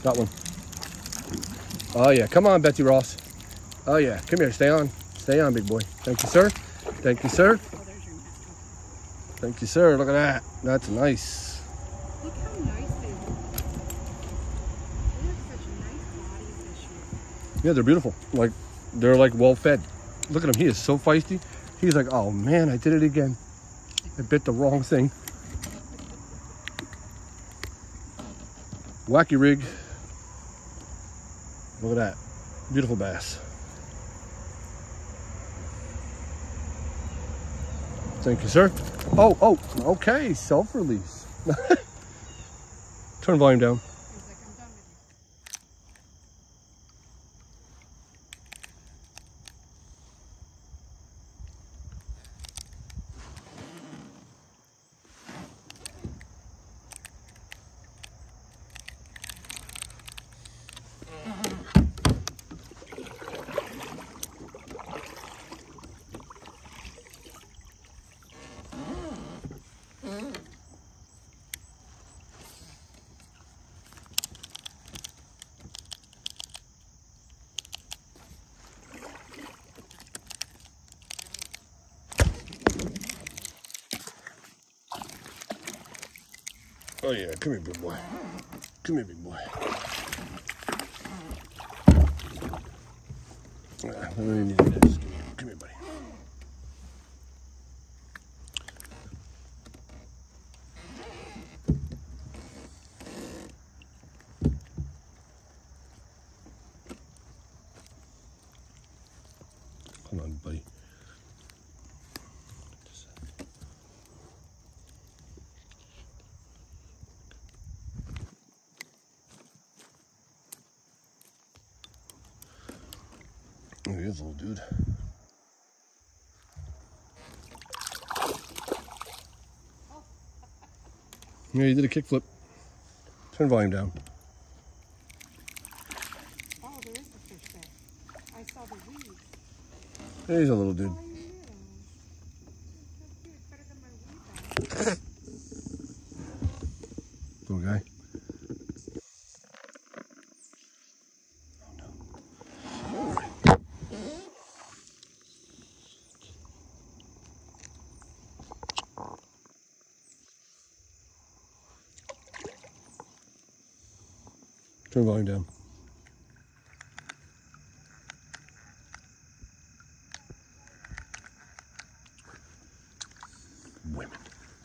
Got one. Oh yeah, come on, Betsy Ross. Oh yeah, come here, stay on. Stay on, big boy. Thank you, sir. Thank you, sir. Thank you, sir. Look at that. That's nice. Look how nice they look. They have such nice bodies, fishes. Yeah, they're beautiful. Like, they're like well fed. Look at him, he is so feisty. He's like, oh man, I did it again. I bit the wrong thing. Wacky rig. Look at that. Beautiful bass. Thank you, sir. Oh, okay, self-release. Turn volume down. He's like, I'm done with Oh yeah, come here, big boy. Come here, big boy. I really need this. Come here, buddy. Hold on, buddy. Oh, he is a little dude. Yeah, you did a kickflip. Turn volume down. Oh, there is a fish there. I saw the weeds. Yeah, he's a little dude. Oh, yeah. So cute. Better than my weed bag. Little guy. Turn volume down. Women.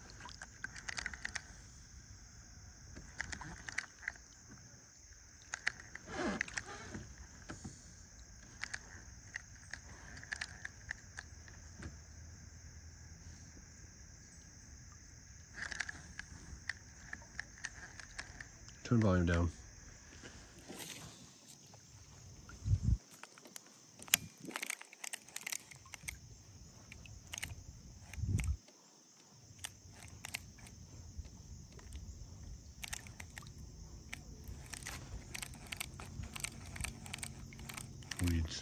Turn volume down. Weeds.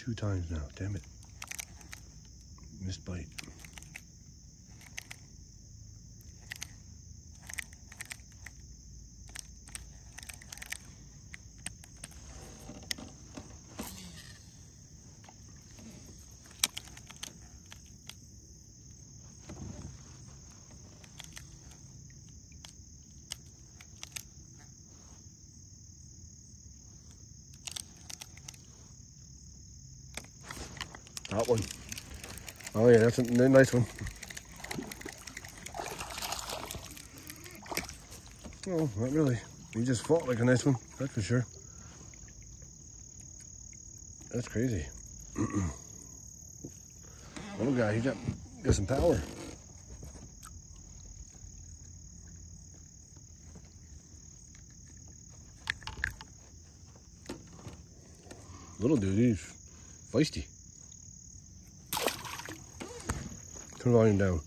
2 times now. Damn it. Missed bite. That one. Oh yeah, that's a nice one. Oh, not really. He just fought like a nice one, that's for sure. That's crazy. Little guy, he got some power. Little dude, he's feisty. Turn the volume down.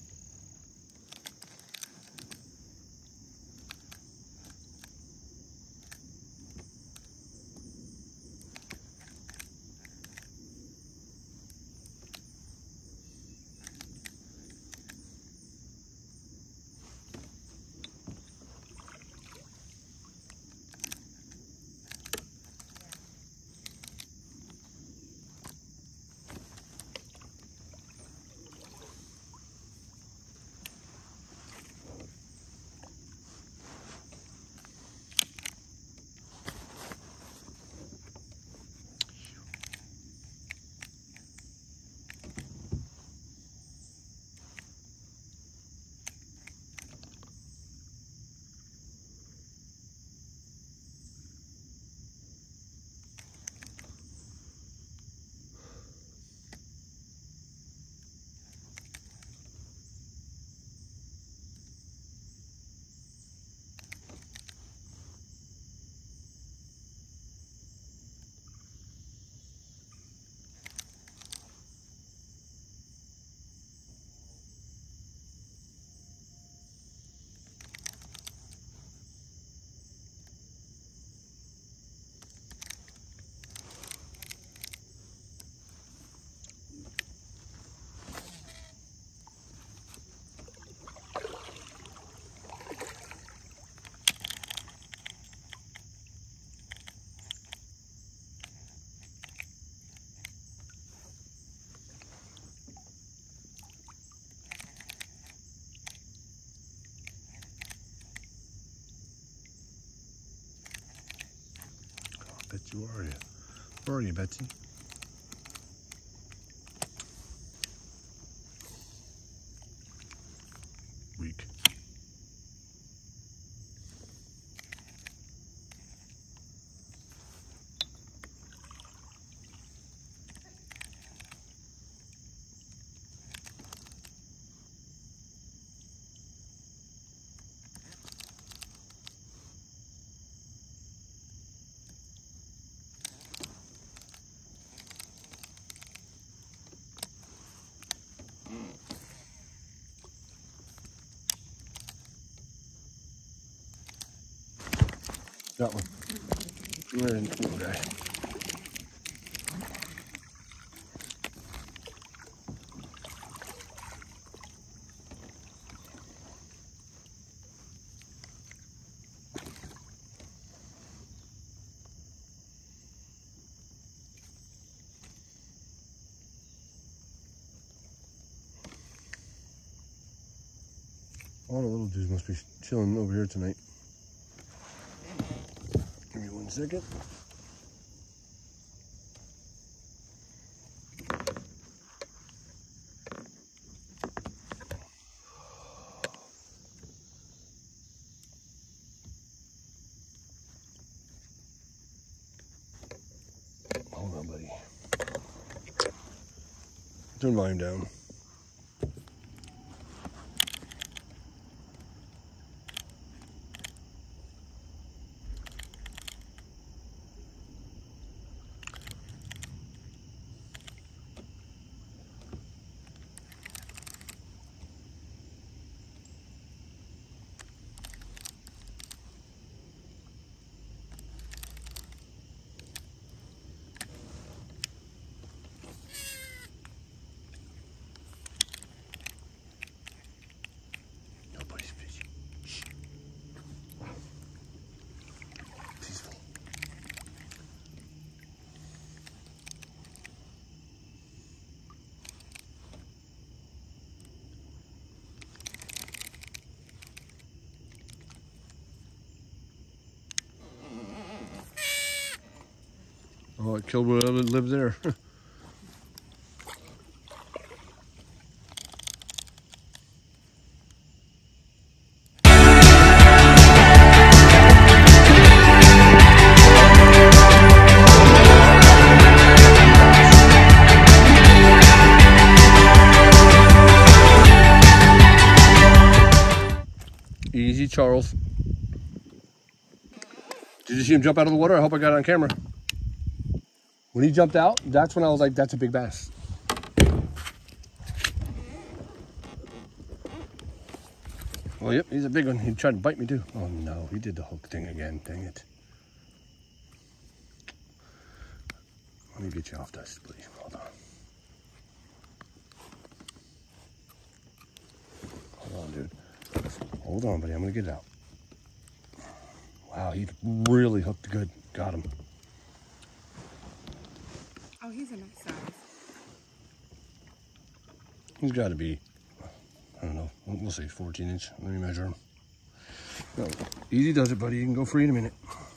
Betsy, where are you? Where are you, Betsy? Weak. Got one. Where is the little guy? All the little dudes must be chilling over here tonight. Give me 1 second. Hold on, buddy. Turn volume down. Oh, it killed whatever lived there. Easy, Charles. Did you see him jump out of the water? I hope I got it on camera. When he jumped out, that's when I was like, that's a big bass. Well, yep, he's a big one. He tried to bite me too. Oh no, he did the hook thing again. Dang it. Let me get you off this, please. Hold on. Hold on, dude. Hold on, buddy. I'm going to get it out. Wow, he really hooked good. Got him. Oh, he's a nice size. He's got to be, I don't know, we'll say 14 inch. Let me measure him. No, easy does it, buddy. You can go free in a minute.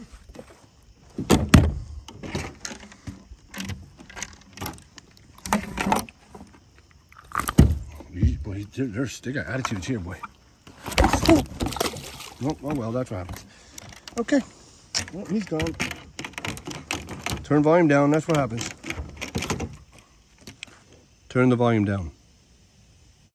Boy, they got attitudes here, boy. Oh well, that's what happens. Okay. Well, he's gone. Turn volume down, that's what happens. Turn the volume down.